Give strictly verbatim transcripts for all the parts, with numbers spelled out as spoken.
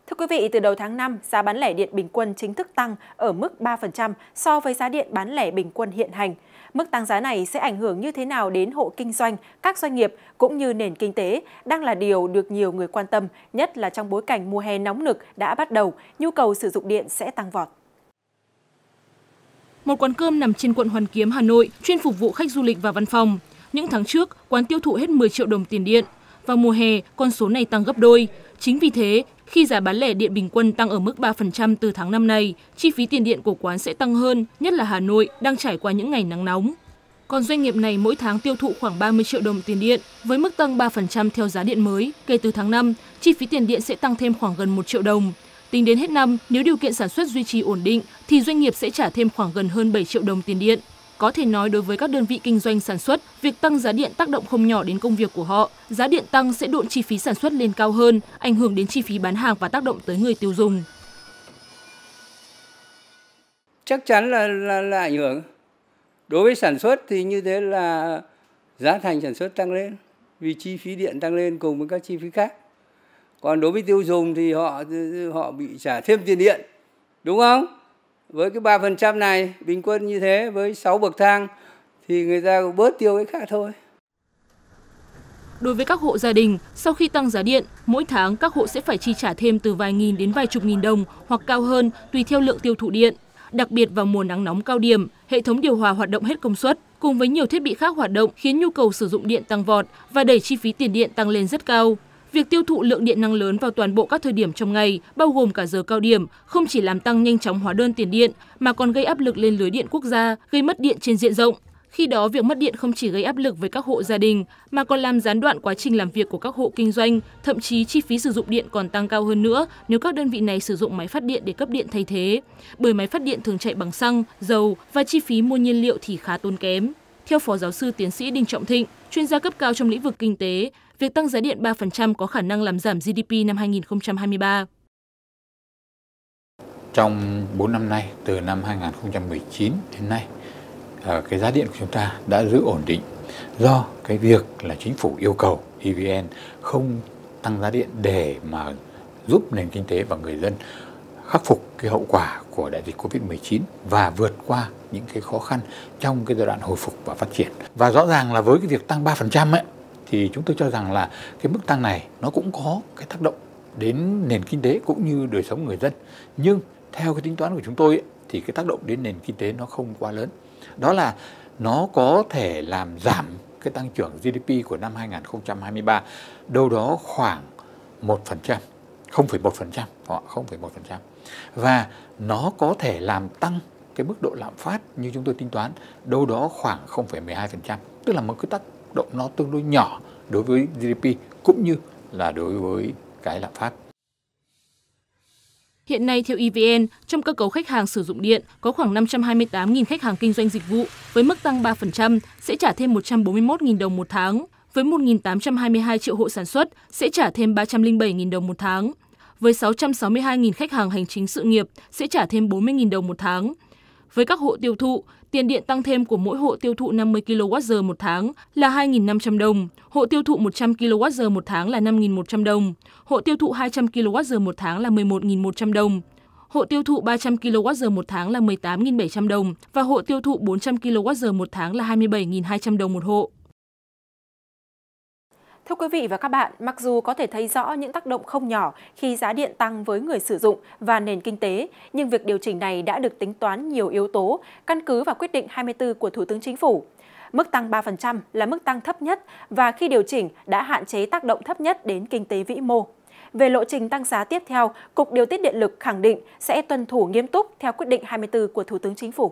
Thưa quý vị, từ đầu tháng năm, giá bán lẻ điện bình quân chính thức tăng ở mức ba phần trăm so với giá điện bán lẻ bình quân hiện hành. Mức tăng giá này sẽ ảnh hưởng như thế nào đến hộ kinh doanh, các doanh nghiệp cũng như nền kinh tế đang là điều được nhiều người quan tâm, nhất là trong bối cảnh mùa hè nóng nực đã bắt đầu, nhu cầu sử dụng điện sẽ tăng vọt. Một quán cơm nằm trên quận Hoàn Kiếm, Hà Nội, chuyên phục vụ khách du lịch và văn phòng. Những tháng trước, quán tiêu thụ hết mười triệu đồng tiền điện. Vào mùa hè, con số này tăng gấp đôi. Chính vì thế, khi giá bán lẻ điện bình quân tăng ở mức ba phần trăm từ tháng năm này, chi phí tiền điện của quán sẽ tăng hơn, nhất là Hà Nội đang trải qua những ngày nắng nóng. Còn doanh nghiệp này mỗi tháng tiêu thụ khoảng ba mươi triệu đồng tiền điện, với mức tăng ba phần trăm theo giá điện mới. Kể từ tháng năm, chi phí tiền điện sẽ tăng thêm khoảng gần một triệu đồng. Tính đến hết năm, nếu điều kiện sản xuất duy trì ổn định, thì doanh nghiệp sẽ trả thêm khoảng gần hơn bảy triệu đồng tiền điện. Có thể nói đối với các đơn vị kinh doanh sản xuất, việc tăng giá điện tác động không nhỏ đến công việc của họ. Giá điện tăng sẽ độn chi phí sản xuất lên cao hơn, ảnh hưởng đến chi phí bán hàng và tác động tới người tiêu dùng. Chắc chắn là, là, là ảnh hưởng. Đối với sản xuất thì như thế là giá thành sản xuất tăng lên, vì chi phí điện tăng lên cùng với các chi phí khác. Còn đối với tiêu dùng thì họ họ bị trả thêm tiền điện, đúng không? Với cái ba phần trăm này, bình quân như thế với sáu bậc thang thì người ta cũng bớt tiêu cái khác thôi. Đối với các hộ gia đình, sau khi tăng giá điện, mỗi tháng các hộ sẽ phải chi trả thêm từ vài nghìn đến vài chục nghìn đồng hoặc cao hơn tùy theo lượng tiêu thụ điện. Đặc biệt vào mùa nắng nóng cao điểm, hệ thống điều hòa hoạt động hết công suất cùng với nhiều thiết bị khác hoạt động khiến nhu cầu sử dụng điện tăng vọt và đẩy chi phí tiền điện tăng lên rất cao. Việc tiêu thụ lượng điện năng lớn vào toàn bộ các thời điểm trong ngày, bao gồm cả giờ cao điểm, không chỉ làm tăng nhanh chóng hóa đơn tiền điện mà còn gây áp lực lên lưới điện quốc gia, gây mất điện trên diện rộng. Khi đó, việc mất điện không chỉ gây áp lực với các hộ gia đình mà còn làm gián đoạn quá trình làm việc của các hộ kinh doanh, thậm chí chi phí sử dụng điện còn tăng cao hơn nữa nếu các đơn vị này sử dụng máy phát điện để cấp điện thay thế. Bởi máy phát điện thường chạy bằng xăng, dầu và chi phí mua nhiên liệu thì khá tốn kém. Theo Phó Giáo sư Tiến sĩ Đinh Trọng Thịnh, chuyên gia cấp cao trong lĩnh vực kinh tế, việc tăng giá điện ba phần trăm có khả năng làm giảm giê đê pê năm hai nghìn không trăm hai mươi ba. Trong bốn năm nay, từ năm hai nghìn không trăm mười chín đến nay, cái giá điện của chúng ta đã giữ ổn định do cái việc là chính phủ yêu cầu e vê en không tăng giá điện để mà giúp nền kinh tế và người dân khắc phục cái hậu quả của đại dịch Covid mười chín và vượt qua những cái khó khăn trong cái giai đoạn hồi phục và phát triển. Và rõ ràng là với cái việc tăng ba phần trăm ấy, thì chúng tôi cho rằng là cái mức tăng này nó cũng có cái tác động đến nền kinh tế cũng như đời sống người dân. Nhưng theo cái tính toán của chúng tôi ấy, thì cái tác động đến nền kinh tế nó không quá lớn. Đó là nó có thể làm giảm cái tăng trưởng giê đê pê của năm hai nghìn không trăm hai mươi ba đâu đó khoảng một phần trăm, không phẩy một phần trăm, không phẩy một phần trăm. Và nó có thể làm tăng cái mức độ lạm phát như chúng tôi tính toán đâu đó khoảng không phẩy mười hai phần trăm. Tức là một cái tác động nó tương đối nhỏ đối với giê đê pê cũng như là đối với cái lạm phát. Hiện nay, theo e vê en, trong cơ cấu khách hàng sử dụng điện, có khoảng năm trăm hai mươi tám nghìn khách hàng kinh doanh dịch vụ, với mức tăng ba phần trăm sẽ trả thêm một trăm bốn mươi mốt nghìn đồng một tháng. Với một nghìn tám trăm hai mươi hai triệu hộ sản xuất sẽ trả thêm ba trăm lẻ bảy nghìn đồng một tháng. Với sáu trăm sáu mươi hai nghìn khách hàng hành chính sự nghiệp sẽ trả thêm bốn mươi nghìn đồng một tháng. Với các hộ tiêu thụ, tiền điện tăng thêm của mỗi hộ tiêu thụ năm mươi ki lô oát giờ một tháng là hai nghìn năm trăm đồng, hộ tiêu thụ một trăm ki lô oát giờ một tháng là năm nghìn một trăm đồng, hộ tiêu thụ hai trăm ki lô oát giờ một tháng là mười một nghìn một trăm đồng, hộ tiêu thụ ba trăm ki lô oát giờ một tháng là mười tám nghìn bảy trăm đồng và hộ tiêu thụ bốn trăm ki lô oát giờ một tháng là hai mươi bảy nghìn hai trăm đồng một hộ. Thưa quý vị và các bạn, mặc dù có thể thấy rõ những tác động không nhỏ khi giá điện tăng với người sử dụng và nền kinh tế, nhưng việc điều chỉnh này đã được tính toán nhiều yếu tố, căn cứ vào quyết định hai mươi tư của Thủ tướng Chính phủ. Mức tăng ba phần trăm là mức tăng thấp nhất và khi điều chỉnh đã hạn chế tác động thấp nhất đến kinh tế vĩ mô. Về lộ trình tăng giá tiếp theo, Cục Điều tiết Điện lực khẳng định sẽ tuân thủ nghiêm túc theo quyết định hai mươi tư của Thủ tướng Chính phủ.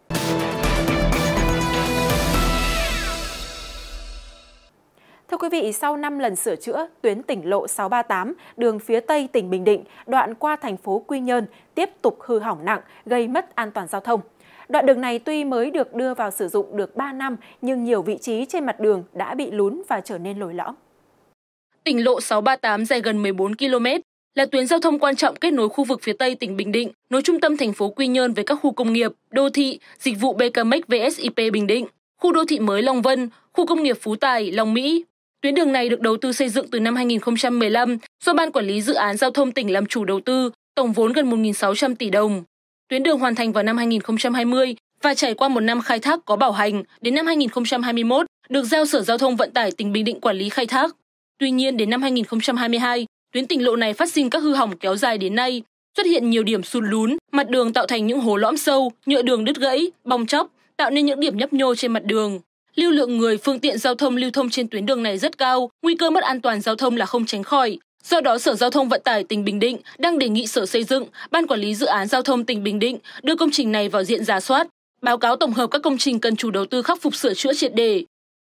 Thưa quý vị, sau năm lần sửa chữa, tuyến tỉnh lộ sáu ba tám, đường phía Tây tỉnh Bình Định, đoạn qua thành phố Quy Nhơn tiếp tục hư hỏng nặng, gây mất an toàn giao thông. Đoạn đường này tuy mới được đưa vào sử dụng được ba năm, nhưng nhiều vị trí trên mặt đường đã bị lún và trở nên lồi lõm. Tỉnh lộ sáu ba tám dài gần mười bốn ki lô mét, là tuyến giao thông quan trọng kết nối khu vực phía Tây tỉnh Bình Định, nối trung tâm thành phố Quy Nhơn với các khu công nghiệp, đô thị, dịch vụ bê ca em e xê vê ét i pê Bình Định, khu đô thị mới Long Vân, khu công nghiệp Phú Tài, Long Mỹ. Tuyến đường này được đầu tư xây dựng từ năm hai nghìn không trăm mười lăm do Ban Quản lý Dự án Giao thông tỉnh làm chủ đầu tư, tổng vốn gần một nghìn sáu trăm tỷ đồng. Tuyến đường hoàn thành vào năm hai nghìn không trăm hai mươi và trải qua một năm khai thác có bảo hành đến năm hai nghìn không trăm hai mươi mốt, được giao Sở Giao thông Vận tải tỉnh Bình Định quản lý khai thác. Tuy nhiên, đến năm hai nghìn không trăm hai mươi hai, tuyến tỉnh lộ này phát sinh các hư hỏng kéo dài đến nay, xuất hiện nhiều điểm sụt lún, mặt đường tạo thành những hố lõm sâu, nhựa đường đứt gãy, bong tróc, tạo nên những điểm nhấp nhô trên mặt đường. Lưu lượng người, phương tiện giao thông lưu thông trên tuyến đường này rất cao, nguy cơ mất an toàn giao thông là không tránh khỏi. Do đó, Sở Giao thông Vận tải tỉnh Bình Định đang đề nghị Sở Xây dựng, Ban Quản lý Dự án Giao thông tỉnh Bình Định đưa công trình này vào diện rà soát, báo cáo tổng hợp các công trình cần chủ đầu tư khắc phục sửa chữa triệt để.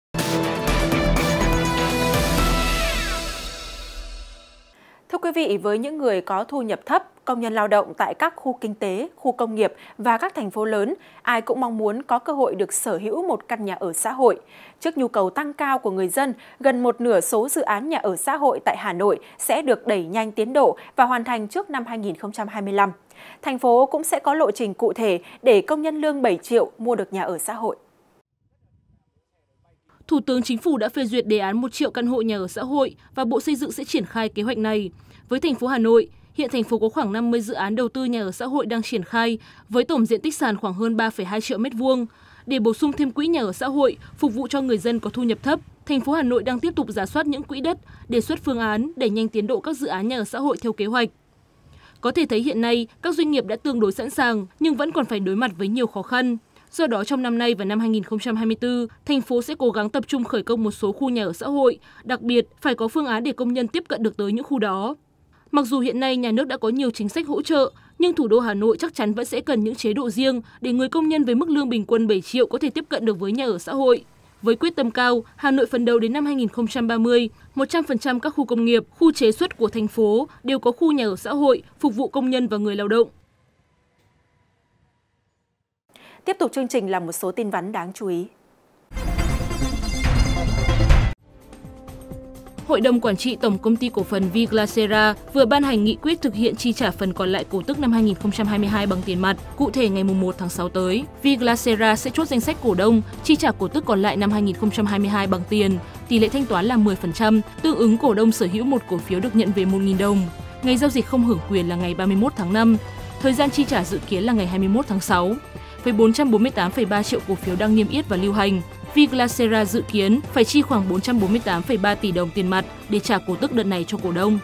Thưa quý vị, với những người có thu nhập thấp, công nhân lao động tại các khu kinh tế, khu công nghiệp và các thành phố lớn, ai cũng mong muốn có cơ hội được sở hữu một căn nhà ở xã hội. Trước nhu cầu tăng cao của người dân, gần một nửa số dự án nhà ở xã hội tại Hà Nội sẽ được đẩy nhanh tiến độ và hoàn thành trước năm hai nghìn không trăm hai mươi lăm. Thành phố cũng sẽ có lộ trình cụ thể để công nhân lương bảy triệu mua được nhà ở xã hội. Thủ tướng Chính phủ đã phê duyệt đề án một triệu căn hộ nhà ở xã hội và Bộ Xây dựng sẽ triển khai kế hoạch này. Với thành phố Hà Nội, hiện thành phố có khoảng năm mươi dự án đầu tư nhà ở xã hội đang triển khai với tổng diện tích sàn khoảng hơn ba phẩy hai triệu mét vuông. Để bổ sung thêm quỹ nhà ở xã hội phục vụ cho người dân có thu nhập thấp, thành phố Hà Nội đang tiếp tục rà soát những quỹ đất, đề xuất phương án đẩy nhanh tiến độ các dự án nhà ở xã hội theo kế hoạch. Có thể thấy hiện nay, các doanh nghiệp đã tương đối sẵn sàng nhưng vẫn còn phải đối mặt với nhiều khó khăn. Do đó, trong năm nay và năm hai nghìn không trăm hai mươi tư, thành phố sẽ cố gắng tập trung khởi công một số khu nhà ở xã hội, đặc biệt phải có phương án để công nhân tiếp cận được tới những khu đó. Mặc dù hiện nay nhà nước đã có nhiều chính sách hỗ trợ, nhưng thủ đô Hà Nội chắc chắn vẫn sẽ cần những chế độ riêng để người công nhân với mức lương bình quân bảy triệu có thể tiếp cận được với nhà ở xã hội. Với quyết tâm cao, Hà Nội phấn đấu đến năm hai nghìn không trăm ba mươi, một trăm phần trăm các khu công nghiệp, khu chế xuất của thành phố đều có khu nhà ở xã hội phục vụ công nhân và người lao động. Tiếp tục chương trình là một số tin vắn đáng chú ý. Hội đồng Quản trị Tổng Công ty Cổ phần Viglasera vừa ban hành nghị quyết thực hiện chi trả phần còn lại cổ tức năm hai nghìn không trăm hai mươi hai bằng tiền mặt. Cụ thể, ngày mùng một tháng sáu tới, Viglasera sẽ chốt danh sách cổ đông, chi trả cổ tức còn lại năm hai nghìn không trăm hai mươi hai bằng tiền. Tỷ lệ thanh toán là mười phần trăm, tương ứng cổ đông sở hữu một cổ phiếu được nhận về một nghìn đồng. Ngày giao dịch không hưởng quyền là ngày ba mươi mốt tháng năm. Thời gian chi trả dự kiến là ngày hai mươi mốt tháng sáu. Với bốn trăm bốn mươi tám phẩy ba triệu cổ phiếu đang niêm yết và lưu hành, Viglasera dự kiến phải chi khoảng bốn trăm bốn mươi tám phẩy ba tỷ đồng tiền mặt để trả cổ tức đợt này cho cổ đông.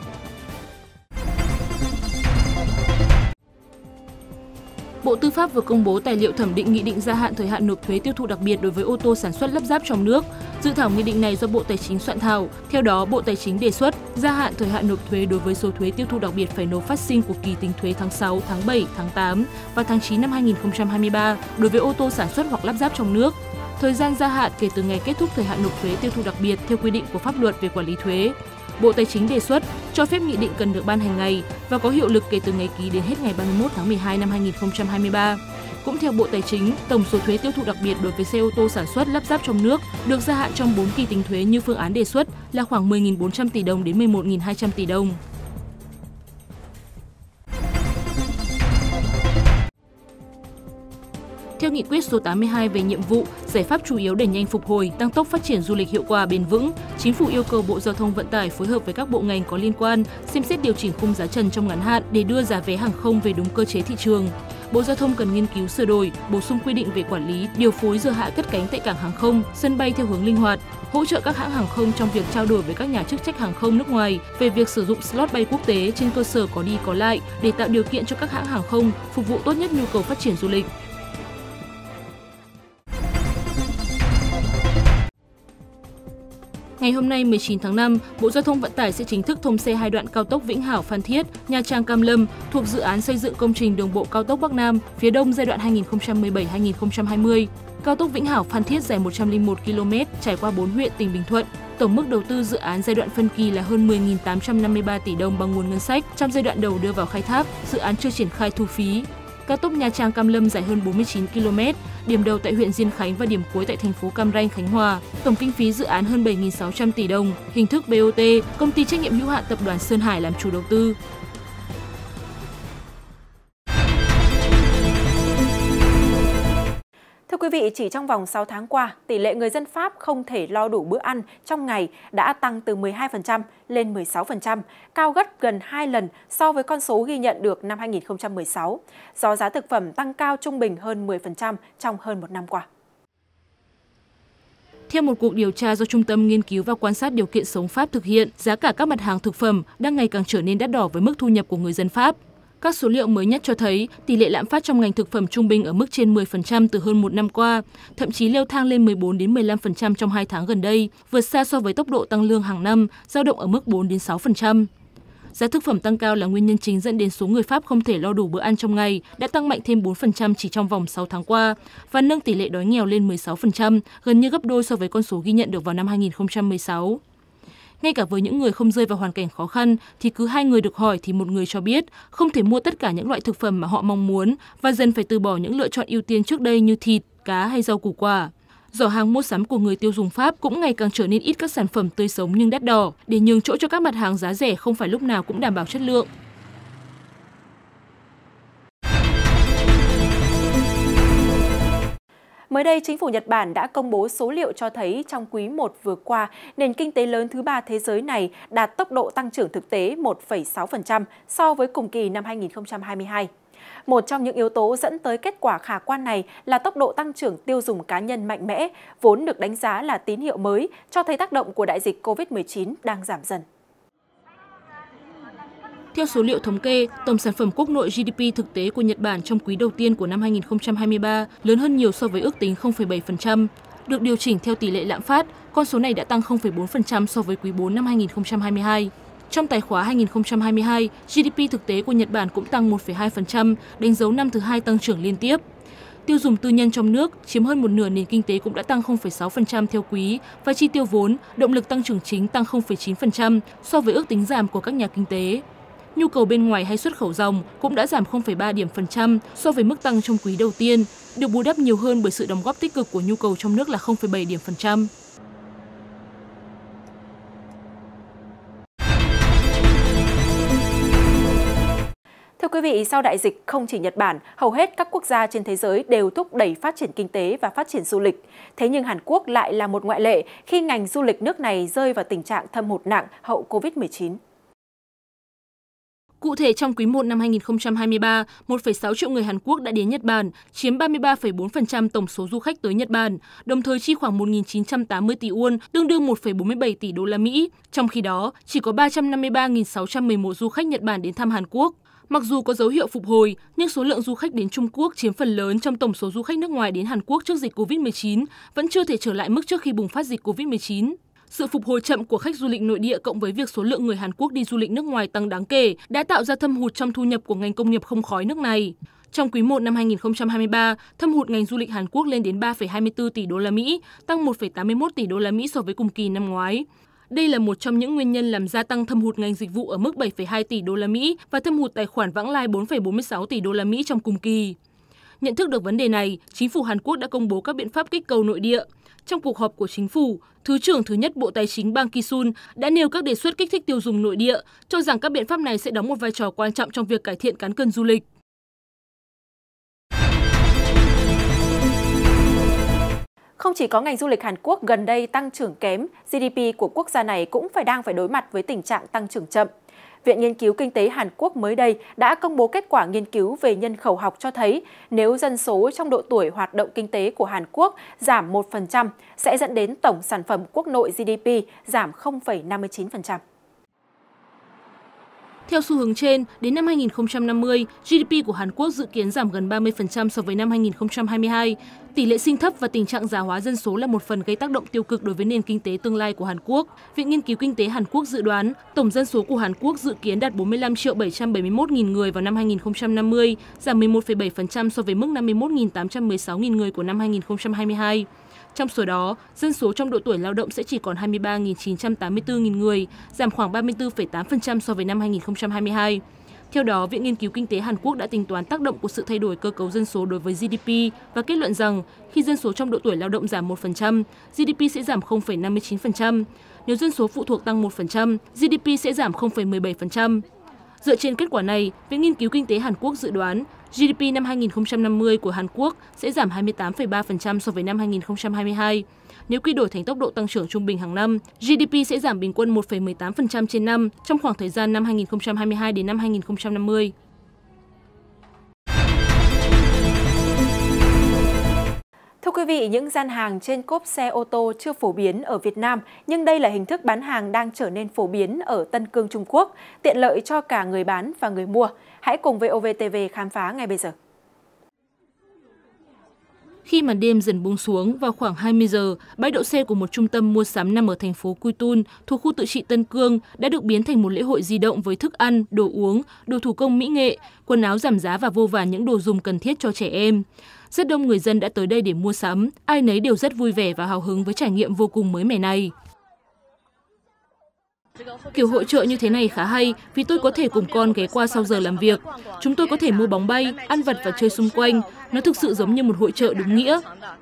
Bộ Tư pháp vừa công bố tài liệu thẩm định nghị định gia hạn thời hạn nộp thuế tiêu thụ đặc biệt đối với ô tô sản xuất lắp ráp trong nước. Dự thảo nghị định này do Bộ Tài chính soạn thảo. Theo đó, Bộ Tài chính đề xuất gia hạn thời hạn nộp thuế đối với số thuế tiêu thụ đặc biệt phải nộp phát sinh của kỳ tính thuế tháng sáu, tháng bảy, tháng tám và tháng chín năm hai nghìn không trăm hai mươi ba đối với ô tô sản xuất hoặc lắp ráp trong nước. Thời gian gia hạn kể từ ngày kết thúc thời hạn nộp thuế tiêu thụ đặc biệt theo quy định của pháp luật về quản lý thuế. Bộ Tài chính đề xuất cho phép nghị định cần được ban hành ngày và có hiệu lực kể từ ngày ký đến hết ngày ba mươi mốt tháng mười hai năm hai nghìn không trăm hai mươi ba. Cũng theo Bộ Tài chính, tổng số thuế tiêu thụ đặc biệt đối với xe ô tô sản xuất lắp ráp trong nước được gia hạn trong bốn kỳ tính thuế như phương án đề xuất là khoảng mười nghìn bốn trăm tỷ đồng đến mười một nghìn hai trăm tỷ đồng. Theo nghị quyết số tám mươi hai về nhiệm vụ, giải pháp chủ yếu đẩy nhanh phục hồi, tăng tốc phát triển du lịch hiệu quả bền vững, Chính phủ yêu cầu Bộ Giao thông Vận tải phối hợp với các bộ ngành có liên quan xem xét điều chỉnh khung giá trần trong ngắn hạn để đưa giá vé hàng không về đúng cơ chế thị trường. Bộ Giao thông cần nghiên cứu sửa đổi, bổ sung quy định về quản lý, điều phối giờ hạ cất cánh tại cảng hàng không, sân bay theo hướng linh hoạt, hỗ trợ các hãng hàng không trong việc trao đổi với các nhà chức trách hàng không nước ngoài về việc sử dụng slot bay quốc tế trên cơ sở có đi có lại để tạo điều kiện cho các hãng hàng không phục vụ tốt nhất nhu cầu phát triển du lịch. Ngày hôm nay mười chín tháng năm, Bộ Giao thông Vận tải sẽ chính thức thông xe hai đoạn cao tốc Vĩnh Hảo - Phan Thiết, Nha Trang - Cam Lâm thuộc dự án xây dựng công trình đường bộ cao tốc Bắc Nam phía Đông giai đoạn hai nghìn không trăm mười bảy đến hai nghìn không trăm hai mươi. Cao tốc Vĩnh Hảo - Phan Thiết dài một trăm lẻ một ki lô mét, trải qua bốn huyện tỉnh Bình Thuận. Tổng mức đầu tư dự án giai đoạn phân kỳ là hơn mười nghìn tám trăm năm mươi ba tỷ đồng bằng nguồn ngân sách. Trong giai đoạn đầu đưa vào khai thác, dự án chưa triển khai thu phí. Cao tốc Nha Trang - Cam Lâm dài hơn bốn mươi chín ki lô mét, điểm đầu tại huyện Diên Khánh và điểm cuối tại thành phố Cam Ranh, Khánh Hòa. Tổng kinh phí dự án hơn bảy nghìn sáu trăm tỷ đồng, hình thức bê o tê, công ty trách nhiệm hữu hạn Tập đoàn Sơn Hải làm chủ đầu tư. Thưa Thưa quý vị, chỉ trong vòng sáu tháng qua, tỷ lệ người dân Pháp không thể lo đủ bữa ăn trong ngày đã tăng từ mười hai phần trăm lên mười sáu phần trăm, cao gấp gần hai lần so với con số ghi nhận được năm hai nghìn không trăm mười sáu, do giá thực phẩm tăng cao trung bình hơn mười phần trăm trong hơn một năm qua. Theo một cuộc điều tra do Trung tâm Nghiên cứu và Quan sát Điều kiện Sống Pháp thực hiện, giá cả các mặt hàng thực phẩm đang ngày càng trở nên đắt đỏ với mức thu nhập của người dân Pháp. Các số liệu mới nhất cho thấy tỷ lệ lạm phát trong ngành thực phẩm trung bình ở mức trên mười phần trăm từ hơn một năm qua, thậm chí leo thang lên mười bốn đến mười lăm phần trăm trong hai tháng gần đây, vượt xa so với tốc độ tăng lương hàng năm, dao động ở mức bốn đến sáu phần trăm. Giá thực phẩm tăng cao là nguyên nhân chính dẫn đến số người Pháp không thể lo đủ bữa ăn trong ngày đã tăng mạnh thêm bốn phần trăm chỉ trong vòng sáu tháng qua và nâng tỷ lệ đói nghèo lên mười sáu phần trăm, gần như gấp đôi so với con số ghi nhận được vào năm hai nghìn không trăm mười sáu. Ngay cả với những người không rơi vào hoàn cảnh khó khăn thì cứ hai người được hỏi thì một người cho biết không thể mua tất cả những loại thực phẩm mà họ mong muốn và dần phải từ bỏ những lựa chọn ưu tiên trước đây như thịt, cá hay rau củ quả. Giỏ hàng mua sắm của người tiêu dùng Pháp cũng ngày càng trở nên ít các sản phẩm tươi sống nhưng đắt đỏ, để nhường chỗ cho các mặt hàng giá rẻ không phải lúc nào cũng đảm bảo chất lượng. Mới đây, chính phủ Nhật Bản đã công bố số liệu cho thấy trong quý một vừa qua, nền kinh tế lớn thứ ba thế giới này đạt tốc độ tăng trưởng thực tế một phẩy sáu phần trăm so với cùng kỳ năm hai nghìn không trăm hai mươi hai. Một trong những yếu tố dẫn tới kết quả khả quan này là tốc độ tăng trưởng tiêu dùng cá nhân mạnh mẽ, vốn được đánh giá là tín hiệu mới, cho thấy tác động của đại dịch Covid mười chín đang giảm dần. Theo số liệu thống kê, tổng sản phẩm quốc nội G D P thực tế của Nhật Bản trong quý đầu tiên của năm hai nghìn không trăm hai mươi ba lớn hơn nhiều so với ước tính không phẩy bảy phần trăm. Được điều chỉnh theo tỷ lệ lạm phát, con số này đã tăng không phẩy bốn phần trăm so với quý bốn năm hai nghìn không trăm hai mươi hai. Trong tài khóa hai nghìn không trăm hai mươi hai, G D P thực tế của Nhật Bản cũng tăng một phẩy hai phần trăm, đánh dấu năm thứ hai tăng trưởng liên tiếp. Tiêu dùng tư nhân trong nước chiếm hơn một nửa nền kinh tế cũng đã tăng không phẩy sáu phần trăm theo quý và chi tiêu vốn, động lực tăng trưởng chính tăng không phẩy chín phần trăm so với ước tính giảm của các nhà kinh tế. Nhu cầu bên ngoài hay xuất khẩu ròng cũng đã giảm không phẩy ba điểm phần trăm so với mức tăng trong quý đầu tiên, được bù đắp nhiều hơn bởi sự đóng góp tích cực của nhu cầu trong nước là không phẩy bảy điểm phần trăm. Thưa quý vị, sau đại dịch, không chỉ Nhật Bản, hầu hết các quốc gia trên thế giới đều thúc đẩy phát triển kinh tế và phát triển du lịch. Thế nhưng Hàn Quốc lại là một ngoại lệ khi ngành du lịch nước này rơi vào tình trạng thâm hụt nặng hậu Covid mười chín. Cụ thể, trong quý một năm hai nghìn không trăm hai mươi ba, một phẩy sáu triệu người Hàn Quốc đã đến Nhật Bản, chiếm ba mươi ba phẩy bốn phần trăm tổng số du khách tới Nhật Bản, đồng thời chi khoảng một nghìn chín trăm tám mươi tỷ won, tương đương một phẩy bốn mươi bảy tỷ đô la Mỹ. Trong khi đó, chỉ có ba trăm năm mươi ba nghìn sáu trăm mười một du khách Nhật Bản đến thăm Hàn Quốc. Mặc dù có dấu hiệu phục hồi, nhưng số lượng du khách đến Trung Quốc chiếm phần lớn trong tổng số du khách nước ngoài đến Hàn Quốc trước dịch Covid mười chín vẫn chưa thể trở lại mức trước khi bùng phát dịch Covid mười chín. Sự phục hồi chậm của khách du lịch nội địa cộng với việc số lượng người Hàn Quốc đi du lịch nước ngoài tăng đáng kể đã tạo ra thâm hụt trong thu nhập của ngành công nghiệp không khói nước này. Trong quý một năm hai nghìn không trăm hai mươi ba, thâm hụt ngành du lịch Hàn Quốc lên đến ba phẩy hai mươi tư tỷ đô la Mỹ, tăng một phẩy tám mươi mốt tỷ đô la Mỹ so với cùng kỳ năm ngoái. Đây là một trong những nguyên nhân làm gia tăng thâm hụt ngành dịch vụ ở mức bảy phẩy hai tỷ đô la Mỹ và thâm hụt tài khoản vãng lai bốn phẩy bốn mươi sáu tỷ đô la Mỹ trong cùng kỳ. Nhận thức được vấn đề này, chính phủ Hàn Quốc đã công bố các biện pháp kích cầu nội địa. Trong cuộc họp của chính phủ, Thứ trưởng thứ nhất Bộ Tài chính Bang Ki-sun đã nêu các đề xuất kích thích tiêu dùng nội địa, cho rằng các biện pháp này sẽ đóng một vai trò quan trọng trong việc cải thiện cán cân du lịch. Không chỉ có ngành du lịch Hàn Quốc gần đây tăng trưởng kém, G D P của quốc gia này cũng phải đang phải đối mặt với tình trạng tăng trưởng chậm. Viện Nghiên cứu Kinh tế Hàn Quốc mới đây đã công bố kết quả nghiên cứu về nhân khẩu học cho thấy nếu dân số trong độ tuổi hoạt động kinh tế của Hàn Quốc giảm một phần trăm sẽ dẫn đến tổng sản phẩm quốc nội G D P giảm không phẩy năm mươi chín phần trăm. Theo xu hướng trên, đến năm hai nghìn không trăm năm mươi, G D P của Hàn Quốc dự kiến giảm gần ba mươi phần trăm so với năm hai nghìn không trăm hai mươi hai. Tỷ lệ sinh thấp và tình trạng già hóa dân số là một phần gây tác động tiêu cực đối với nền kinh tế tương lai của Hàn Quốc. Viện Nghiên cứu Kinh tế Hàn Quốc dự đoán tổng dân số của Hàn Quốc dự kiến đạt bốn mươi lăm triệu bảy trăm bảy mươi mốt nghìn người vào năm hai nghìn không trăm năm mươi, giảm mười một phẩy bảy phần trăm so với mức năm mươi mốt nghìn tám trăm mười sáu nghìn người của năm hai nghìn không trăm hai mươi hai. Trong số đó, dân số trong độ tuổi lao động sẽ chỉ còn hai mươi ba nghìn chín trăm tám mươi tư nghìn người, giảm khoảng ba mươi tư phẩy tám phần trăm so với năm hai nghìn không trăm hai mươi hai. Theo đó, Viện Nghiên cứu Kinh tế Hàn Quốc đã tính toán tác động của sự thay đổi cơ cấu dân số đối với G D P và kết luận rằng khi dân số trong độ tuổi lao động giảm một phần trăm, G D P sẽ giảm không phẩy năm mươi chín phần trăm. Nếu dân số phụ thuộc tăng một phần trăm, G D P sẽ giảm không phẩy mười bảy phần trăm. Dựa trên kết quả này, Viện Nghiên cứu Kinh tế Hàn Quốc dự đoán giê đê pê năm hai nghìn không trăm năm mươi của Hàn Quốc sẽ giảm hai mươi tám phẩy ba phần trăm so với năm hai nghìn không trăm hai mươi hai. Nếu quy đổi thành tốc độ tăng trưởng trung bình hàng năm, giê đê pê sẽ giảm bình quân một phẩy mười tám phần trăm trên năm trong khoảng thời gian năm hai nghìn không trăm hai mươi hai đến năm hai nghìn không trăm năm mươi. Thưa quý vị, những gian hàng trên cốp xe ô tô chưa phổ biến ở Việt Nam, nhưng đây là hình thức bán hàng đang trở nên phổ biến ở Tân Cương, Trung Quốc, tiện lợi cho cả người bán và người mua. Hãy cùng vê o vê tê vê khám phá ngay bây giờ. Khi màn đêm dần buông xuống, vào khoảng hai mươi giờ, bãi đậu xe của một trung tâm mua sắm nằm ở thành phố Cui Tun, thuộc khu tự trị Tân Cương, đã được biến thành một lễ hội di động với thức ăn, đồ uống, đồ thủ công mỹ nghệ, quần áo giảm giá và vô vàn những đồ dùng cần thiết cho trẻ em. Rất đông người dân đã tới đây để mua sắm, ai nấy đều rất vui vẻ và hào hứng với trải nghiệm vô cùng mới mẻ này. Kiểu hội chợ như thế này khá hay vì tôi có thể cùng con ghé qua sau giờ làm việc. Chúng tôi có thể mua bóng bay, ăn vặt và chơi xung quanh. Nó thực sự giống như một hội chợ đúng nghĩa.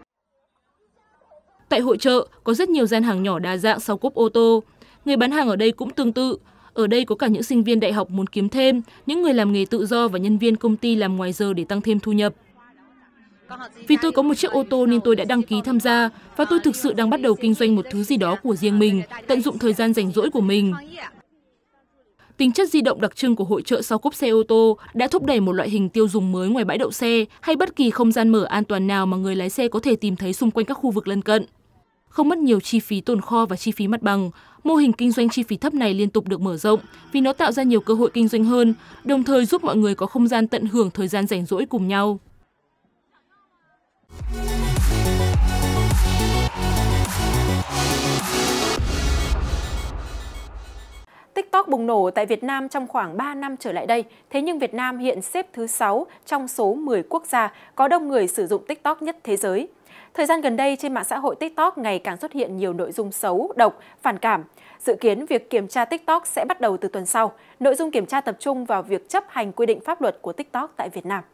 Tại hội chợ, có rất nhiều gian hàng nhỏ đa dạng sau cốp ô tô. Người bán hàng ở đây cũng tương tự. Ở đây có cả những sinh viên đại học muốn kiếm thêm, những người làm nghề tự do và nhân viên công ty làm ngoài giờ để tăng thêm thu nhập. Vì tôi có một chiếc ô tô nên tôi đã đăng ký tham gia và tôi thực sự đang bắt đầu kinh doanh một thứ gì đó của riêng mình, tận dụng thời gian rảnh rỗi của mình. Tính chất di động đặc trưng của hội chợ sau cốp xe ô tô đã thúc đẩy một loại hình tiêu dùng mới ngoài bãi đậu xe hay bất kỳ không gian mở an toàn nào mà người lái xe có thể tìm thấy xung quanh các khu vực lân cận. Không mất nhiều chi phí tồn kho và chi phí mặt bằng, mô hình kinh doanh chi phí thấp này liên tục được mở rộng vì nó tạo ra nhiều cơ hội kinh doanh hơn, đồng thời giúp mọi người có không gian tận hưởng thời gian rảnh rỗi cùng nhau. TikTok bùng nổ tại Việt Nam trong khoảng ba năm trở lại đây, thế nhưng Việt Nam hiện xếp thứ sáu trong số mười quốc gia có đông người sử dụng TikTok nhất thế giới. Thời gian gần đây, trên mạng xã hội TikTok ngày càng xuất hiện nhiều nội dung xấu, độc, phản cảm. Dự kiến việc kiểm tra TikTok sẽ bắt đầu từ tuần sau. Nội dung kiểm tra tập trung vào việc chấp hành quy định pháp luật của TikTok tại Việt Nam.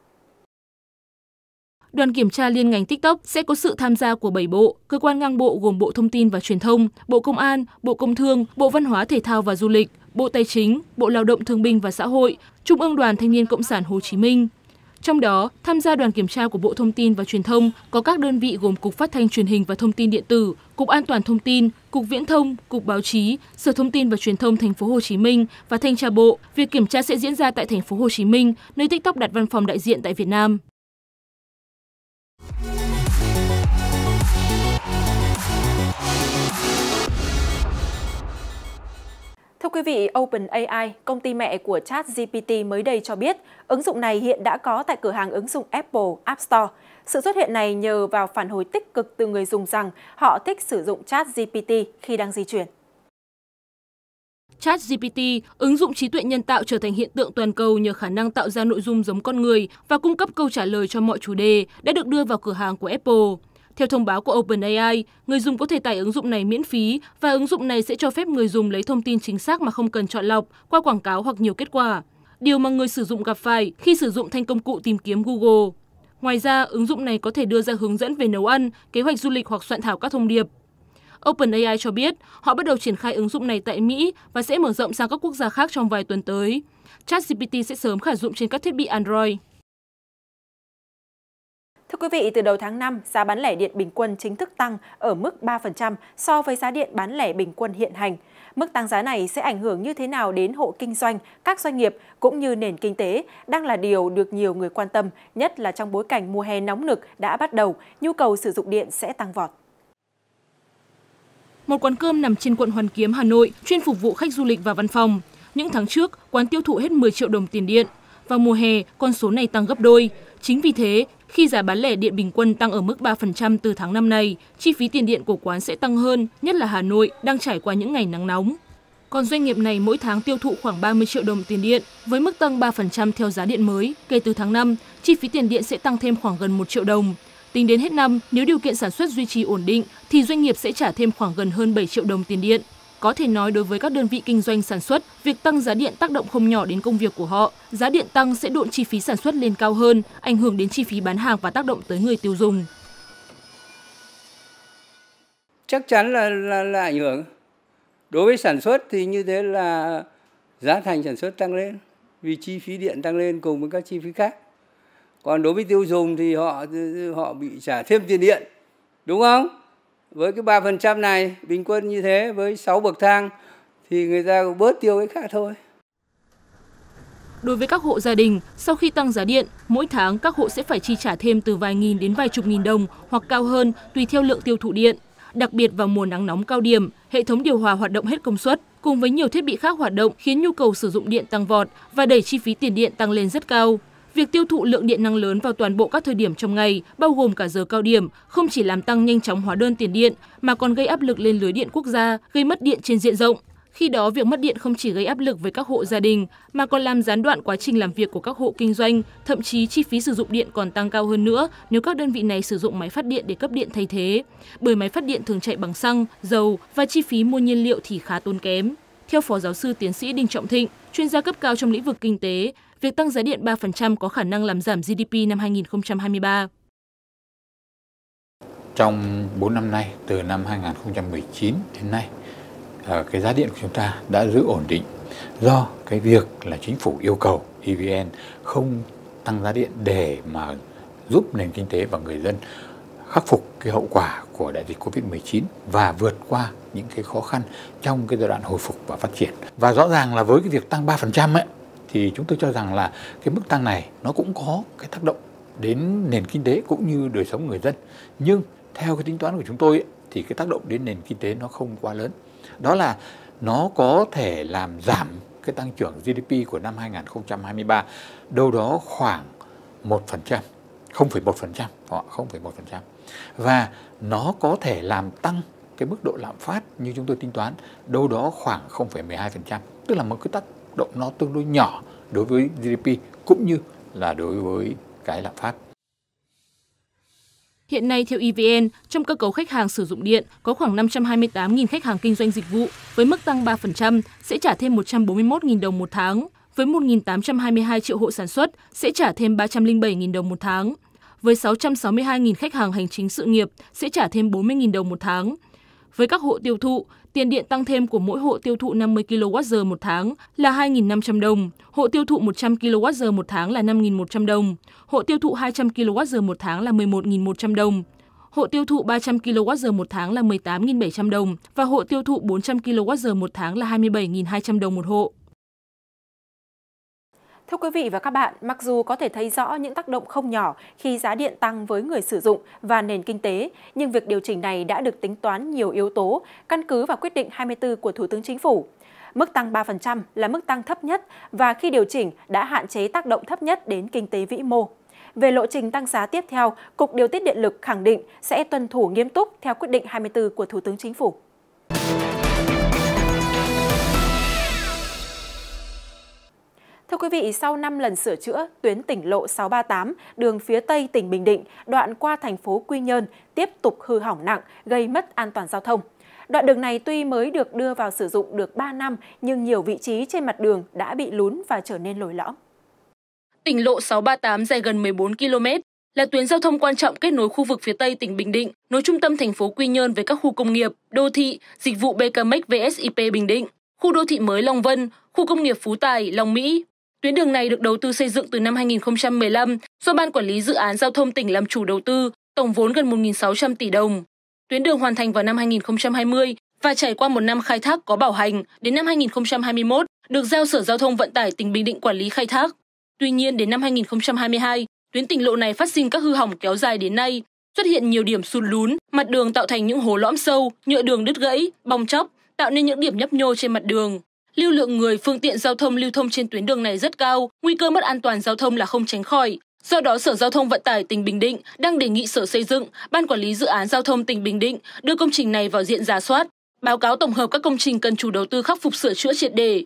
Đoàn kiểm tra liên ngành TikTok sẽ có sự tham gia của bảy bộ, cơ quan ngang bộ gồm Bộ Thông tin và Truyền thông, Bộ Công an, Bộ Công thương, Bộ Văn hóa Thể thao và Du lịch, Bộ Tài chính, Bộ Lao động Thương binh và Xã hội, Trung ương Đoàn Thanh niên Cộng sản Hồ Chí Minh. Trong đó, tham gia đoàn kiểm tra của Bộ Thông tin và Truyền thông có các đơn vị gồm Cục Phát thanh Truyền hình và Thông tin điện tử, Cục An toàn Thông tin, Cục Viễn thông, Cục Báo chí, Sở Thông tin và Truyền thông Thành phố Hồ Chí Minh và Thanh tra Bộ. Việc kiểm tra sẽ diễn ra tại Thành phố Hồ Chí Minh, nơi TikTok đặt văn phòng đại diện tại Việt Nam. Thưa quý vị, OpenAI, công ty mẹ của ChatGPT mới đây cho biết, ứng dụng này hiện đã có tại cửa hàng ứng dụng Apple App Store. Sự xuất hiện này nhờ vào phản hồi tích cực từ người dùng rằng họ thích sử dụng ChatGPT khi đang di chuyển. ChatGPT, ứng dụng trí tuệ nhân tạo trở thành hiện tượng toàn cầu nhờ khả năng tạo ra nội dung giống con người và cung cấp câu trả lời cho mọi chủ đề, đã được đưa vào cửa hàng của Apple. Theo thông báo của OpenAI, người dùng có thể tải ứng dụng này miễn phí và ứng dụng này sẽ cho phép người dùng lấy thông tin chính xác mà không cần chọn lọc qua quảng cáo hoặc nhiều kết quả. Điều mà người sử dụng gặp phải khi sử dụng thanh công cụ tìm kiếm Google. Ngoài ra, ứng dụng này có thể đưa ra hướng dẫn về nấu ăn, kế hoạch du lịch hoặc soạn thảo các thông điệp. OpenAI cho biết họ bắt đầu triển khai ứng dụng này tại Mỹ và sẽ mở rộng sang các quốc gia khác trong vài tuần tới. ChatGPT sẽ sớm khả dụng trên các thiết bị Android. Thưa quý vị, từ đầu tháng năm, giá bán lẻ điện bình quân chính thức tăng ở mức ba phần trăm so với giá điện bán lẻ bình quân hiện hành. Mức tăng giá này sẽ ảnh hưởng như thế nào đến hộ kinh doanh, các doanh nghiệp cũng như nền kinh tế đang là điều được nhiều người quan tâm, nhất là trong bối cảnh mùa hè nóng nực đã bắt đầu, nhu cầu sử dụng điện sẽ tăng vọt. Một quán cơm nằm trên quận Hoàn Kiếm, Hà Nội, chuyên phục vụ khách du lịch và văn phòng. Những tháng trước, quán tiêu thụ hết mười triệu đồng tiền điện. Vào mùa hè, con số này tăng gấp đôi. Chính vì thế, khi giá bán lẻ điện bình quân tăng ở mức ba phần trăm từ tháng năm này, chi phí tiền điện của quán sẽ tăng hơn, nhất là Hà Nội đang trải qua những ngày nắng nóng. Còn doanh nghiệp này mỗi tháng tiêu thụ khoảng ba mươi triệu đồng tiền điện, với mức tăng ba phần trăm theo giá điện mới. Kể từ tháng năm, chi phí tiền điện sẽ tăng thêm khoảng gần một triệu đồng. Tính đến hết năm, nếu điều kiện sản xuất duy trì ổn định, thì doanh nghiệp sẽ trả thêm khoảng gần hơn bảy triệu đồng tiền điện. Có thể nói đối với các đơn vị kinh doanh sản xuất, việc tăng giá điện tác động không nhỏ đến công việc của họ. Giá điện tăng sẽ độn chi phí sản xuất lên cao hơn, ảnh hưởng đến chi phí bán hàng và tác động tới người tiêu dùng. Chắc chắn là, là, là ảnh hưởng. Đối với sản xuất thì như thế là giá thành sản xuất tăng lên. vì chi phí điện tăng lên cùng với các chi phí khác. Còn đối với tiêu dùng thì họ họ bị trả thêm tiền điện, đúng không? Với cái ba phần trăm này bình quân như thế với sáu bậc thang thì người ta bớt tiêu cái khác thôi. Đối với các hộ gia đình, sau khi tăng giá điện, mỗi tháng các hộ sẽ phải chi trả thêm từ vài nghìn đến vài chục nghìn đồng hoặc cao hơn tùy theo lượng tiêu thụ điện. Đặc biệt vào mùa nắng nóng cao điểm, hệ thống điều hòa hoạt động hết công suất cùng với nhiều thiết bị khác hoạt động khiến nhu cầu sử dụng điện tăng vọt và đẩy chi phí tiền điện tăng lên rất cao. Việc tiêu thụ lượng điện năng lớn vào toàn bộ các thời điểm trong ngày, bao gồm cả giờ cao điểm, không chỉ làm tăng nhanh chóng hóa đơn tiền điện mà còn gây áp lực lên lưới điện quốc gia, gây mất điện trên diện rộng. Khi đó, việc mất điện không chỉ gây áp lực với các hộ gia đình mà còn làm gián đoạn quá trình làm việc của các hộ kinh doanh, thậm chí chi phí sử dụng điện còn tăng cao hơn nữa nếu các đơn vị này sử dụng máy phát điện để cấp điện thay thế. Bởi máy phát điện thường chạy bằng xăng, dầu và chi phí mua nhiên liệu thì khá tốn kém. Theo Phó Giáo sư Tiến sĩ Đinh Trọng Thịnh, chuyên gia cấp cao trong lĩnh vực kinh tế, việc tăng giá điện ba phần trăm có khả năng làm giảm giê đê pê năm hai nghìn không trăm hai mươi ba. Trong bốn năm nay, từ năm hai nghìn không trăm mười chín đến nay, cái giá điện của chúng ta đã giữ ổn định do cái việc là chính phủ yêu cầu e vê en không tăng giá điện để mà giúp nền kinh tế và người dân khắc phục cái hậu quả của đại dịch Covid mười chín và vượt qua những cái khó khăn trong cái giai đoạn hồi phục và phát triển. Và rõ ràng là với cái việc tăng ba phần trăm ấy thì chúng tôi cho rằng là cái mức tăng này nó cũng có cái tác động đến nền kinh tế cũng như đời sống người dân. Nhưng theo cái tính toán của chúng tôi ấy, thì cái tác động đến nền kinh tế nó không quá lớn. Đó là nó có thể làm giảm cái tăng trưởng giê đê pê của năm hai nghìn không trăm hai mươi ba đâu đó khoảng một phần trăm, không phẩy một phần trăm, không phẩy một phần trăm. Và nó có thể làm tăng cái mức độ lạm phát như chúng tôi tính toán đâu đó khoảng không phẩy mười hai phần trăm. Tức là một cái tác động nó tương đối nhỏ đối với giê đê pê cũng như là đối với cái lạm phát. Hiện nay, theo e vê en, trong cơ cấu khách hàng sử dụng điện có khoảng năm trăm hai mươi tám nghìn khách hàng kinh doanh dịch vụ với mức tăng ba phần trăm sẽ trả thêm một trăm bốn mươi mốt nghìn đồng một tháng. Với một nghìn tám trăm hai mươi hai triệu hộ sản xuất sẽ trả thêm ba trăm lẻ bảy nghìn đồng một tháng. Với sáu trăm sáu mươi hai nghìn khách hàng hành chính sự nghiệp sẽ trả thêm bốn mươi nghìn đồng một tháng. Với các hộ tiêu thụ, tiền điện tăng thêm của mỗi hộ tiêu thụ năm mươi ki lô oát giờ một tháng là hai nghìn năm trăm đồng, hộ tiêu thụ một trăm ki lô oát giờ một tháng là năm nghìn một trăm đồng, hộ tiêu thụ hai trăm ki lô oát giờ một tháng là mười một nghìn một trăm đồng, hộ tiêu thụ ba trăm ki lô oát giờ một tháng là mười tám nghìn bảy trăm đồng và hộ tiêu thụ bốn trăm ki lô oát giờ một tháng là hai mươi bảy nghìn hai trăm đồng một hộ. Thưa quý vị và các bạn, mặc dù có thể thấy rõ những tác động không nhỏ khi giá điện tăng với người sử dụng và nền kinh tế, nhưng việc điều chỉnh này đã được tính toán nhiều yếu tố, căn cứ vào quyết định hai mươi tư của Thủ tướng Chính phủ. Mức tăng ba phần trăm là mức tăng thấp nhất và khi điều chỉnh đã hạn chế tác động thấp nhất đến kinh tế vĩ mô. Về lộ trình tăng giá tiếp theo, Cục Điều tiết Điện lực khẳng định sẽ tuân thủ nghiêm túc theo quyết định hai mươi tư của Thủ tướng Chính phủ. Thưa quý vị, sau năm lần sửa chữa, tuyến tỉnh lộ sáu ba tám, đường phía Tây tỉnh Bình Định, đoạn qua thành phố Quy Nhơn tiếp tục hư hỏng nặng, gây mất an toàn giao thông. Đoạn đường này tuy mới được đưa vào sử dụng được ba năm, nhưng nhiều vị trí trên mặt đường đã bị lún và trở nên lồi lõm. Tỉnh lộ sáu ba tám dài gần mười bốn ki lô mét, là tuyến giao thông quan trọng kết nối khu vực phía Tây tỉnh Bình Định, nối trung tâm thành phố Quy Nhơn với các khu công nghiệp, đô thị, dịch vụ bê ca em e xê vê ét i pê Bình Định, khu đô thị mới Long Vân, khu công nghiệp Phú Tài, Long Mỹ. Tuyến đường này được đầu tư xây dựng từ năm hai nghìn không trăm mười lăm do Ban Quản lý Dự án Giao thông tỉnh làm chủ đầu tư, tổng vốn gần một nghìn sáu trăm tỷ đồng. Tuyến đường hoàn thành vào năm hai nghìn không trăm hai mươi và trải qua một năm khai thác có bảo hành, đến năm hai nghìn không trăm hai mươi mốt được giao Sở Giao thông Vận tải tỉnh Bình Định quản lý khai thác. Tuy nhiên, đến năm hai nghìn không trăm hai mươi hai, tuyến tỉnh lộ này phát sinh các hư hỏng kéo dài đến nay, xuất hiện nhiều điểm sụt lún, mặt đường tạo thành những hố lõm sâu, nhựa đường đứt gãy, bong tróc, tạo nên những điểm nhấp nhô trên mặt đường. Lưu lượng người, phương tiện giao thông lưu thông trên tuyến đường này rất cao, nguy cơ mất an toàn giao thông là không tránh khỏi. Do đó, Sở Giao thông Vận tải tỉnh Bình Định đang đề nghị Sở Xây dựng, Ban Quản lý Dự án Giao thông tỉnh Bình Định đưa công trình này vào diện rà soát, báo cáo tổng hợp các công trình cần chủ đầu tư khắc phục sửa chữa triệt để.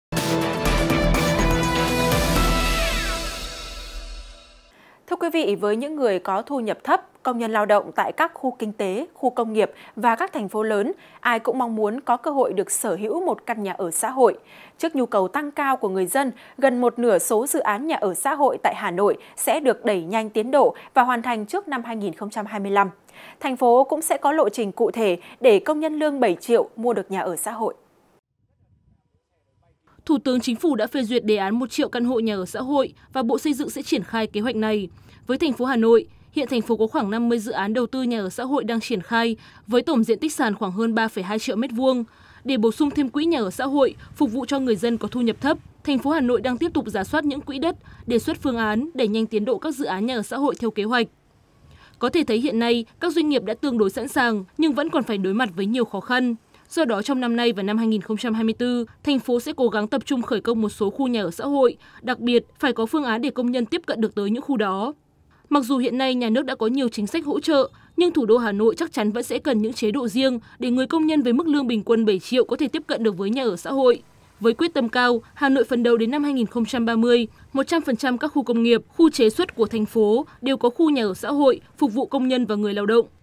Thưa quý vị, với những người có thu nhập thấp, công nhân lao động tại các khu kinh tế, khu công nghiệp và các thành phố lớn, ai cũng mong muốn có cơ hội được sở hữu một căn nhà ở xã hội. Trước nhu cầu tăng cao của người dân, gần một nửa số dự án nhà ở xã hội tại Hà Nội sẽ được đẩy nhanh tiến độ và hoàn thành trước năm hai nghìn không trăm hai mươi lăm. Thành phố cũng sẽ có lộ trình cụ thể để công nhân lương bảy triệu mua được nhà ở xã hội. Thủ tướng Chính phủ đã phê duyệt đề án một triệu căn hộ nhà ở xã hội và Bộ Xây dựng sẽ triển khai kế hoạch này. Với thành phố Hà Nội, hiện thành phố có khoảng năm mươi dự án đầu tư nhà ở xã hội đang triển khai với tổng diện tích sàn khoảng hơn ba phẩy hai triệu mét vuông. Để bổ sung thêm quỹ nhà ở xã hội phục vụ cho người dân có thu nhập thấp, thành phố Hà Nội đang tiếp tục rà soát những quỹ đất, đề xuất phương án đẩy nhanh tiến độ các dự án nhà ở xã hội theo kế hoạch. Có thể thấy hiện nay, các doanh nghiệp đã tương đối sẵn sàng nhưng vẫn còn phải đối mặt với nhiều khó khăn. Do đó, trong năm nay và năm hai nghìn không trăm hai mươi tư, thành phố sẽ cố gắng tập trung khởi công một số khu nhà ở xã hội, đặc biệt phải có phương án để công nhân tiếp cận được tới những khu đó. Mặc dù hiện nay nhà nước đã có nhiều chính sách hỗ trợ, nhưng thủ đô Hà Nội chắc chắn vẫn sẽ cần những chế độ riêng để người công nhân với mức lương bình quân bảy triệu có thể tiếp cận được với nhà ở xã hội. Với quyết tâm cao, Hà Nội phấn đấu đến năm hai nghìn không trăm ba mươi, một trăm phần trăm các khu công nghiệp, khu chế xuất của thành phố đều có khu nhà ở xã hội phục vụ công nhân và người lao động.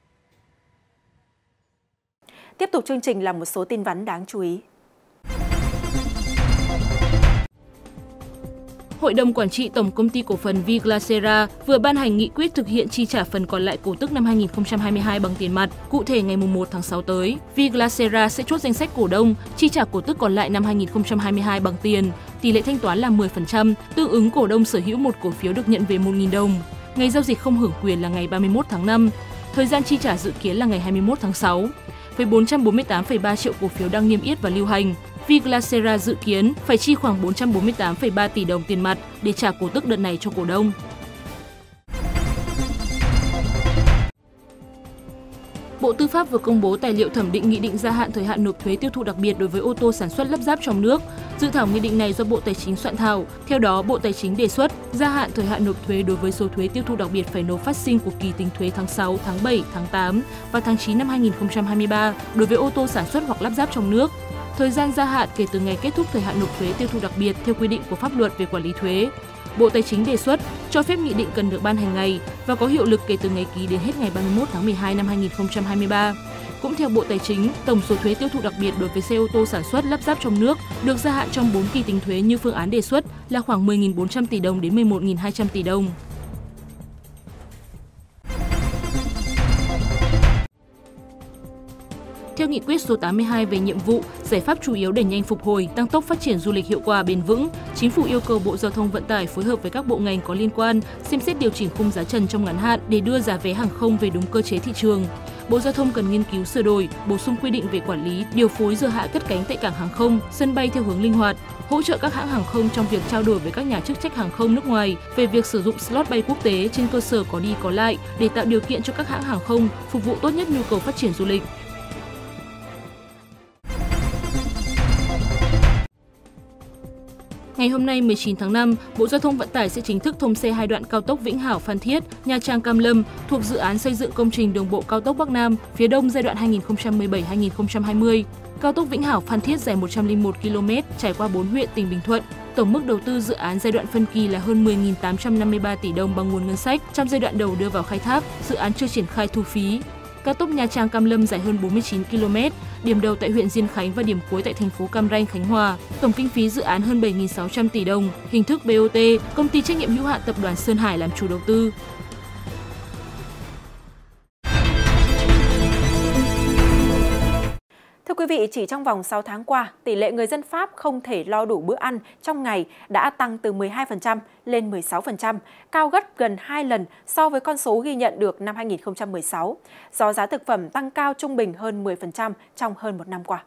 Tiếp tục chương trình là một số tin vắn đáng chú ý. Hội đồng Quản trị Tổng Công ty Cổ phần Viglacera vừa ban hành nghị quyết thực hiện chi trả phần còn lại cổ tức năm hai nghìn không trăm hai mươi hai bằng tiền mặt. Cụ thể, ngày mùng một tháng sáu tới, Viglacera sẽ chốt danh sách cổ đông, chi trả cổ tức còn lại năm hai nghìn không trăm hai mươi hai bằng tiền. Tỷ lệ thanh toán là mười phần trăm, tương ứng cổ đông sở hữu một cổ phiếu được nhận về một nghìn đồng. Ngày giao dịch không hưởng quyền là ngày ba mươi mốt tháng năm. Thời gian chi trả dự kiến là ngày hai mươi mốt tháng sáu. Với bốn trăm bốn mươi tám phẩy ba triệu cổ phiếu đang niêm yết và lưu hành, Viglacera dự kiến phải chi khoảng bốn trăm bốn mươi tám phẩy ba tỷ đồng tiền mặt để trả cổ tức đợt này cho cổ đông. Bộ Tư pháp vừa công bố tài liệu thẩm định nghị định gia hạn thời hạn nộp thuế tiêu thụ đặc biệt đối với ô tô sản xuất lắp ráp trong nước. Dự thảo nghị định này do Bộ Tài chính soạn thảo. Theo đó, Bộ Tài chính đề xuất gia hạn thời hạn nộp thuế đối với số thuế tiêu thụ đặc biệt phải nộp phát sinh của kỳ tính thuế tháng sáu, tháng bảy, tháng tám và tháng chín năm hai nghìn không trăm hai mươi ba đối với ô tô sản xuất hoặc lắp ráp trong nước. Thời gian gia hạn kể từ ngày kết thúc thời hạn nộp thuế tiêu thụ đặc biệt theo quy định của pháp luật về quản lý thuế. Bộ Tài chính đề xuất cho phép nghị định cần được ban hành ngày và có hiệu lực kể từ ngày ký đến hết ngày ba mươi mốt tháng mười hai năm hai nghìn không trăm hai mươi ba. Cũng theo Bộ Tài chính, tổng số thuế tiêu thụ đặc biệt đối với xe ô tô sản xuất lắp ráp trong nước được gia hạn trong bốn kỳ tính thuế như phương án đề xuất là khoảng mười nghìn bốn trăm tỷ đồng đến mười một nghìn hai trăm tỷ đồng. Theo nghị quyết số tám mươi hai về nhiệm vụ, giải pháp chủ yếu đẩy nhanh phục hồi, tăng tốc phát triển du lịch hiệu quả bền vững, Chính phủ yêu cầu Bộ Giao thông Vận tải phối hợp với các bộ ngành có liên quan xem xét điều chỉnh khung giá trần trong ngắn hạn để đưa giá vé hàng không về đúng cơ chế thị trường. Bộ Giao thông cần nghiên cứu sửa đổi, bổ sung quy định về quản lý, điều phối giờ hạ cất cánh tại cảng hàng không, sân bay theo hướng linh hoạt, hỗ trợ các hãng hàng không trong việc trao đổi với các nhà chức trách hàng không nước ngoài về việc sử dụng slot bay quốc tế trên cơ sở có đi có lại để tạo điều kiện cho các hãng hàng không phục vụ tốt nhất nhu cầu phát triển du lịch. Ngày hôm nay mười chín tháng năm, Bộ Giao thông Vận tải sẽ chính thức thông xe hai đoạn cao tốc Vĩnh Hảo - Phan Thiết, Nha Trang - Cam Lâm thuộc dự án xây dựng công trình đường bộ cao tốc Bắc Nam phía Đông giai đoạn hai nghìn không trăm mười bảy đến hai nghìn không trăm hai mươi. Cao tốc Vĩnh Hảo - Phan Thiết dài một trăm lẻ một ki lô mét, trải qua bốn huyện tỉnh Bình Thuận. Tổng mức đầu tư dự án giai đoạn phân kỳ là hơn mười nghìn tám trăm năm mươi ba tỷ đồng bằng nguồn ngân sách. Trong giai đoạn đầu đưa vào khai thác, dự án chưa triển khai thu phí. Cao tốc Nha Trang - Cam Lâm dài hơn bốn mươi chín ki lô mét, điểm đầu tại huyện Diên Khánh và điểm cuối tại thành phố Cam Ranh, Khánh Hòa. Tổng kinh phí dự án hơn bảy nghìn sáu trăm tỷ đồng, hình thức bê o tê, công ty trách nhiệm hữu hạn Tập đoàn Sơn Hải làm chủ đầu tư. Thưa quý vị, chỉ trong vòng sáu tháng qua, tỷ lệ người dân Pháp không thể lo đủ bữa ăn trong ngày đã tăng từ mười hai phần trăm lên mười sáu phần trăm, cao gấp gần hai lần so với con số ghi nhận được năm hai nghìn không trăm mười sáu, do giá thực phẩm tăng cao trung bình hơn mười phần trăm trong hơn một năm qua.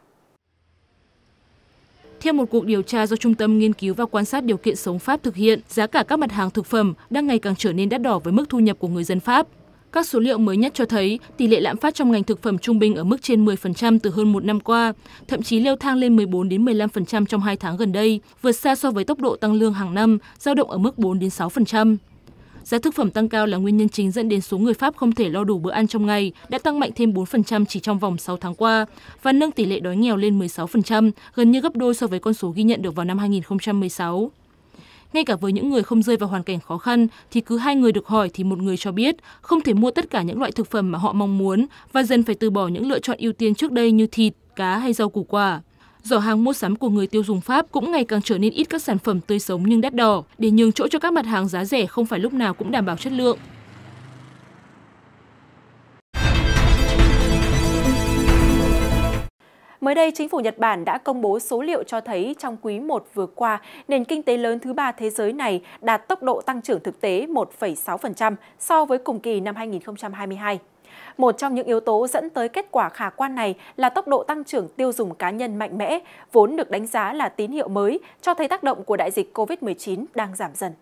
Theo một cuộc điều tra do Trung tâm Nghiên cứu và Quan sát Điều kiện Sống Pháp thực hiện, giá cả các mặt hàng thực phẩm đang ngày càng trở nên đắt đỏ với mức thu nhập của người dân Pháp. Các số liệu mới nhất cho thấy tỷ lệ lạm phát trong ngành thực phẩm trung bình ở mức trên mười phần trăm từ hơn một năm qua, thậm chí leo thang lên mười bốn đến mười lăm phần trăm trong hai tháng gần đây, vượt xa so với tốc độ tăng lương hàng năm, dao động ở mức bốn đến sáu phần trăm. Giá thực phẩm tăng cao là nguyên nhân chính dẫn đến số người Pháp không thể lo đủ bữa ăn trong ngày đã tăng mạnh thêm bốn phần trăm chỉ trong vòng sáu tháng qua và nâng tỷ lệ đói nghèo lên mười sáu phần trăm, gần như gấp đôi so với con số ghi nhận được vào năm hai nghìn không trăm mười sáu. Ngay cả với những người không rơi vào hoàn cảnh khó khăn thì cứ hai người được hỏi thì một người cho biết không thể mua tất cả những loại thực phẩm mà họ mong muốn và dần phải từ bỏ những lựa chọn ưu tiên trước đây như thịt, cá hay rau củ quả. Giỏ hàng mua sắm của người tiêu dùng Pháp cũng ngày càng trở nên ít các sản phẩm tươi sống nhưng đắt đỏ để nhường chỗ cho các mặt hàng giá rẻ không phải lúc nào cũng đảm bảo chất lượng. Mới đây, chính phủ Nhật Bản đã công bố số liệu cho thấy trong quý một vừa qua, nền kinh tế lớn thứ ba thế giới này đạt tốc độ tăng trưởng thực tế một phẩy sáu phần trăm so với cùng kỳ năm hai nghìn không trăm hai mươi hai. Một trong những yếu tố dẫn tới kết quả khả quan này là tốc độ tăng trưởng tiêu dùng cá nhân mạnh mẽ, vốn được đánh giá là tín hiệu mới, cho thấy tác động của đại dịch Covid mười chín đang giảm dần.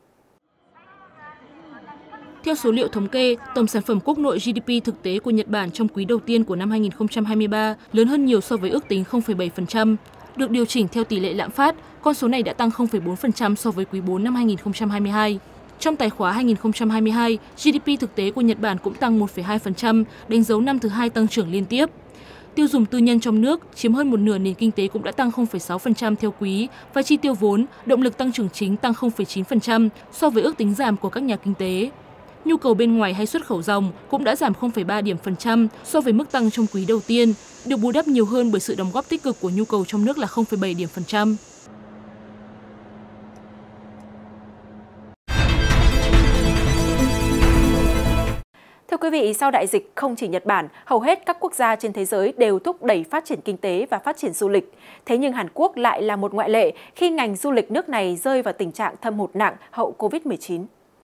Theo số liệu thống kê, tổng sản phẩm quốc nội G D P thực tế của Nhật Bản trong quý đầu tiên của năm hai nghìn không trăm hai mươi ba lớn hơn nhiều so với ước tính không phẩy bảy phần trăm. Được điều chỉnh theo tỷ lệ lạm phát, con số này đã tăng không phẩy bốn phần trăm so với quý bốn năm hai nghìn không trăm hai mươi hai. Trong tài khóa hai nghìn không trăm hai mươi hai, G D P thực tế của Nhật Bản cũng tăng một phẩy hai phần trăm, đánh dấu năm thứ hai tăng trưởng liên tiếp. Tiêu dùng tư nhân trong nước chiếm hơn một nửa nền kinh tế cũng đã tăng không phẩy sáu phần trăm theo quý và chi tiêu vốn, động lực tăng trưởng chính tăng không phẩy chín phần trăm so với ước tính giảm của các nhà kinh tế. Nhu cầu bên ngoài hay xuất khẩu ròng cũng đã giảm không phẩy ba điểm phần trăm so với mức tăng trong quý đầu tiên, được bù đắp nhiều hơn bởi sự đóng góp tích cực của nhu cầu trong nước là không phẩy bảy điểm phần trăm. Thưa quý vị, sau đại dịch, không chỉ Nhật Bản, hầu hết các quốc gia trên thế giới đều thúc đẩy phát triển kinh tế và phát triển du lịch. Thế nhưng Hàn Quốc lại là một ngoại lệ khi ngành du lịch nước này rơi vào tình trạng thâm hụt nặng hậu Covid mười chín.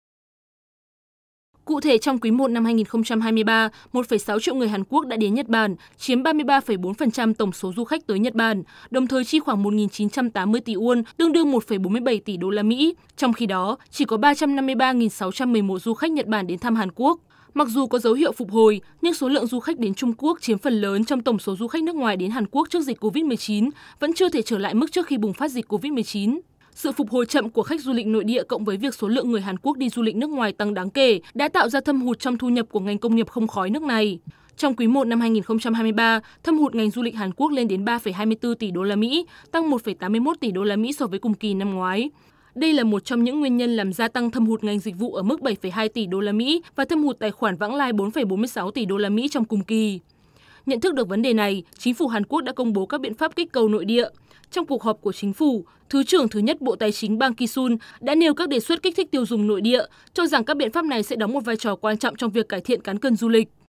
Cụ thể, trong quý một năm hai nghìn không trăm hai mươi ba, một phẩy sáu triệu người Hàn Quốc đã đến Nhật Bản, chiếm ba mươi ba phẩy bốn phần trăm tổng số du khách tới Nhật Bản, đồng thời chi khoảng một nghìn chín trăm tám mươi tỷ won, tương đương một phẩy bốn mươi bảy tỷ đô la Mỹ. Trong khi đó, chỉ có ba trăm năm mươi ba nghìn sáu trăm mười một du khách Nhật Bản đến thăm Hàn Quốc. Mặc dù có dấu hiệu phục hồi, nhưng số lượng du khách đến Trung Quốc chiếm phần lớn trong tổng số du khách nước ngoài đến Hàn Quốc trước dịch Covid mười chín vẫn chưa thể trở lại mức trước khi bùng phát dịch Covid mười chín. Sự phục hồi chậm của khách du lịch nội địa cộng với việc số lượng người Hàn Quốc đi du lịch nước ngoài tăng đáng kể đã tạo ra thâm hụt trong thu nhập của ngành công nghiệp không khói nước này. Trong quý một năm hai nghìn không trăm hai mươi ba, thâm hụt ngành du lịch Hàn Quốc lên đến ba phẩy hai mươi tư tỷ đô la Mỹ, tăng một phẩy tám mươi mốt tỷ đô la Mỹ so với cùng kỳ năm ngoái. Đây là một trong những nguyên nhân làm gia tăng thâm hụt ngành dịch vụ ở mức bảy phẩy hai tỷ đô la Mỹ và thâm hụt tài khoản vãng lai bốn phẩy bốn mươi sáu tỷ đô la Mỹ trong cùng kỳ. Nhận thức được vấn đề này, chính phủ Hàn Quốc đã công bố các biện pháp kích cầu nội địa. Trong cuộc họp của chính phủ, Thứ trưởng thứ nhất Bộ Tài chính Bang Ki-sun đã nêu các đề xuất kích thích tiêu dùng nội địa, cho rằng các biện pháp này sẽ đóng một vai trò quan trọng trong việc cải thiện cán cân du lịch.